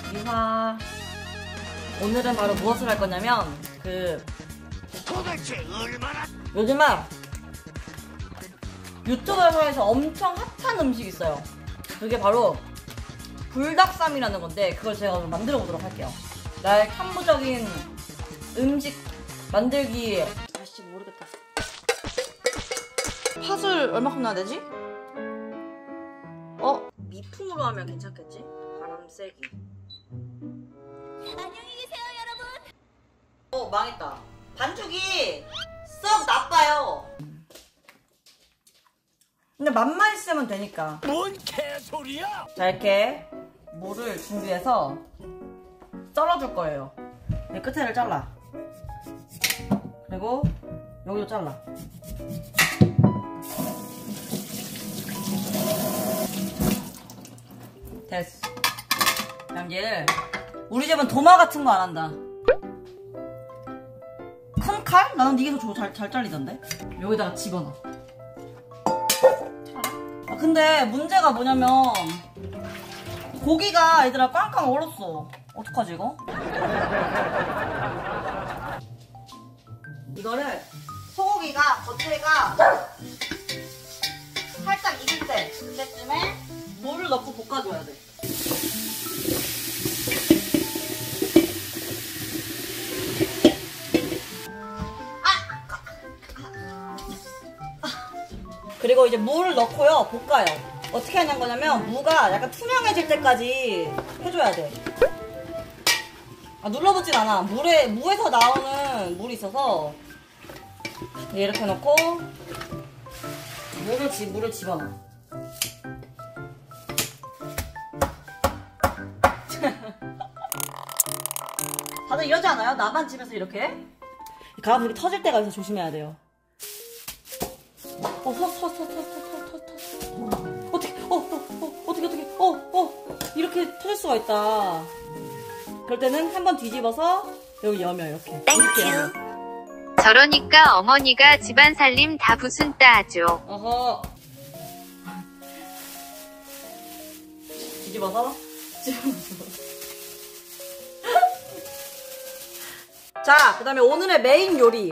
이사. 오늘은 바로 무엇을 할 거냐면 도대체 얼마나 요즘에 유튜브에서 엄청 핫한 음식이 있어요. 그게 바로 불닭쌈이라는 건데 그걸 제가 오늘 만들어 보도록 할게요. 나의 탐구적인 음식 만들기. 아씨 모르겠다. 팥을 얼마큼 넣어야 되지? 미풍으로 하면 괜찮겠지? 바람 세기. 안녕히 계세요, 여러분. 망했다. 반죽이 썩 나빠요. 근데 맛만 있으면 되니까. 뭔 개소리야? 자, 이렇게 물을 준비해서 썰어줄 거예요. 이 끝에를 잘라. 그리고 여기도 잘라. 됐어. 그럼 얘를, 우리 집은 도마 같은 거 안 한다. 큰 칼? 나는 이게 더 잘 잘리던데? 여기다가 집어넣어. 근데 문제가 뭐냐면 고기가 얘들아 꽝꽝 얼었어. 어떡하지 이거? 이거를 소고기가 겉에가 살짝 익을 때 그때쯤에 물을 넣고 볶아줘야 돼. 그리고 이제 물을 넣고요 볶아요. 어떻게 하는 거냐면 무가 약간 투명해질 때까지 해줘야 돼. 눌러붙진 않아. 무에서 나오는 물이 있어서 이렇게 넣고 물을 집어넣어. 다들 이러지 않아요? 나만 집에서 이렇게? 가만히 터질 때가 있어서 조심해야 돼요. 어떻게 이렇게 터질 수가 있다. 그럴 때는 한번 뒤집어서 여기 여며 이렇게 여며. 저러니까 어머니가 집안 살림 다 부순다 하죠. 어허. 뒤집어서 자, 그 다음에 오늘의 메인 요리.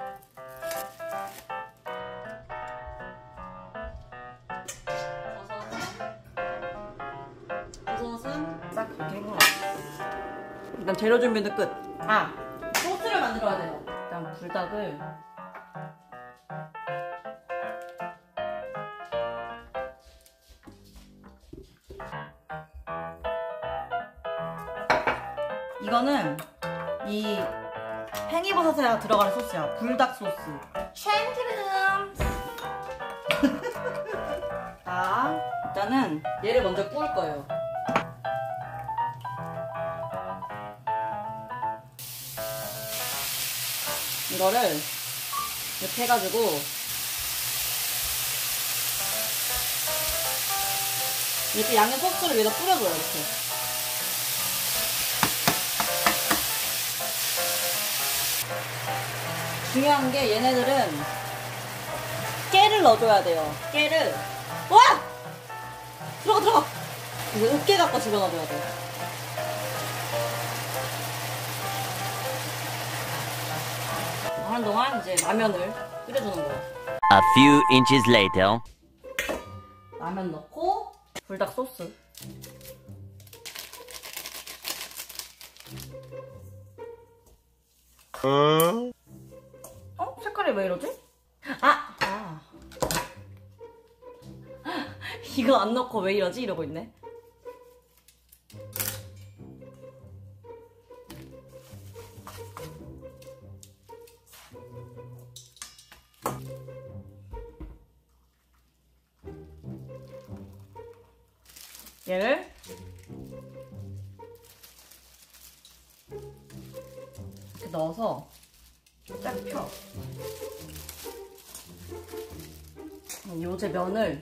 버섯은 싹 이렇게 헹궈. 일단 재료 준비는 끝. 소스를 만들어야 돼요. 일단 불닭을 이거는 이 팽이버섯에 들어가는 소스야. 불닭 소스. 참기름. 자, 일단은 얘를 먼저 구울 거예요. 이거를 이렇게 해가지고 이렇게 양념 소스를 위에다 뿌려줘요. 이렇게. 중요한 게 얘네들은 깨를 넣어줘야 돼요. 깨를. 와! 들어가! 이거 으깨 갖고 집어넣어줘야 돼. 하는 동안 이제 라면을 끓여주는 거야. A few inches later. 라면 넣고 불닭 소스. 색깔이 왜 이러지? 이거 안 넣고 왜 이러지? 이러고 있네. 얘를 이렇게 넣어서 쫙 펴. 요제 면을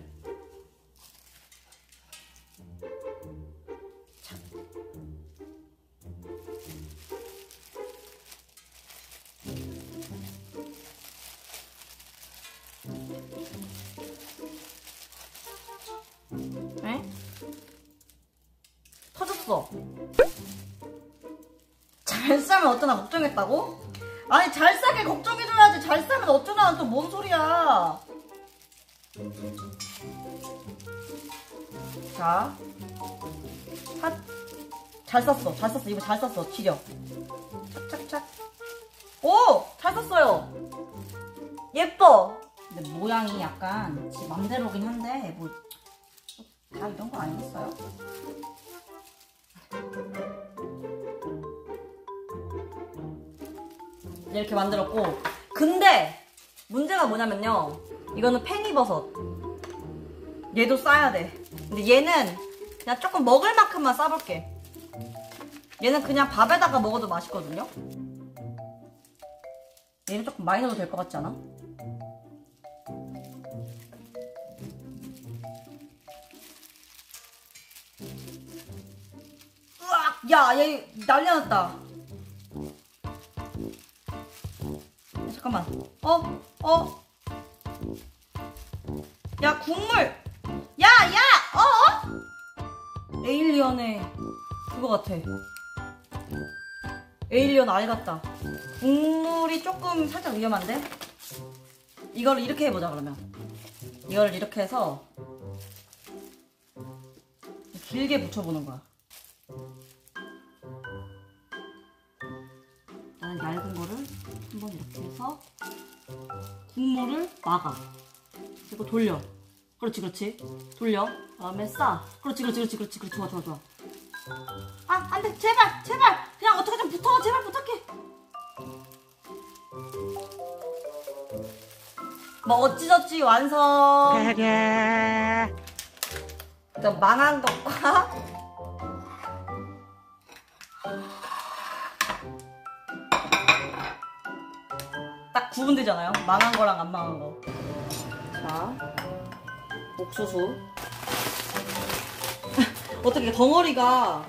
에? 터졌어. 잘 싸면 어쩌나 걱정했다고? 아니 잘 싸게 걱정해줘야지. 잘 싸면 어쩌나 또 뭔 소리야. 자, 잘 쌌어. 잘 쌌어. 이거 잘 쌌어. 지려. 착착착. 오! 잘 쌌어요. 예뻐. 근데 모양이 약간 지 맘대로긴 한데 뭐 다 이런 거 아니겠어요? 이렇게 만들었고, 근데 문제가 뭐냐면요, 이거는 팽이버섯, 얘도 싸야 돼. 근데 얘는 그냥 조금 먹을 만큼만 싸볼게. 얘는 그냥 밥에다가 먹어도 맛있거든요. 얘는 조금 많이 넣어도 될 것 같지 않아? 으악! 야, 얘 난리 났다. 잠깐만. 야, 국물! 야! 에일리언의 그거 같아. 에일리언 알 같다. 국물이 조금 살짝 위험한데? 이거를 이렇게 해보자, 그러면. 이거를 이렇게 해서 길게 붙여보는 거야. 나는 얇은 거를 한번 이렇게 해서 국물을 막아. 그리고 돌려. 그렇지. 돌려. 그다음에 싸. 그렇지. 좋아. 아, 안 돼. 제발. 그냥 어떻게 좀 붙어. 제발 부탁해. 뭐 어찌저찌 완성. 일단 망한 것과 딱 구분되잖아요. 망한 거랑 안 망한 거. 자, 옥수수. 어떻게 덩어리가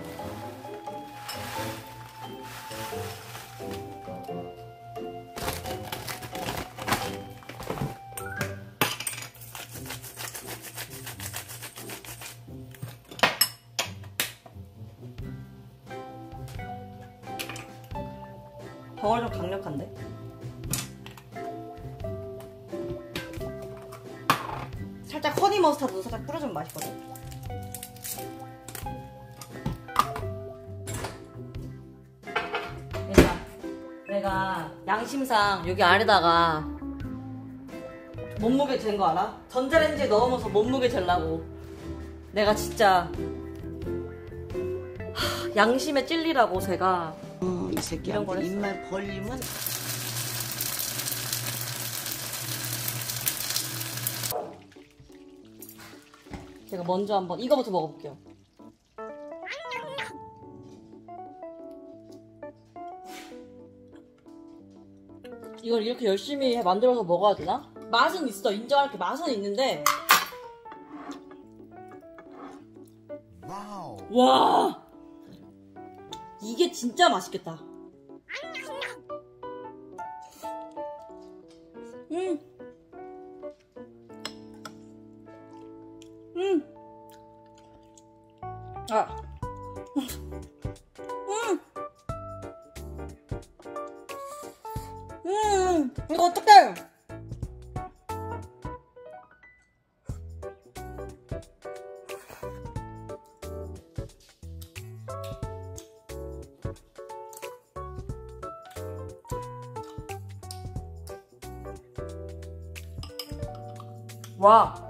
좀 강력한데? 살짝 허니 머스타드도 살짝 뿌려주면 맛있거든. 내가 양심상 여기 아래다가 몸무게 잰 거 알아? 전자레인지에 넣으면서 몸무게 재려고. 내가 진짜 양심에 찔리라고 제가 이 새끼한테 입만 벌리면 제가 먼저 한번 이거부터 먹어볼게요. 이걸 이렇게 열심히 만들어서 먹어야 되나? 맛은 있어. 인정할게. 맛은 있는데 와, 이게 진짜 맛있겠다. 아. 이거 어떡해? 와.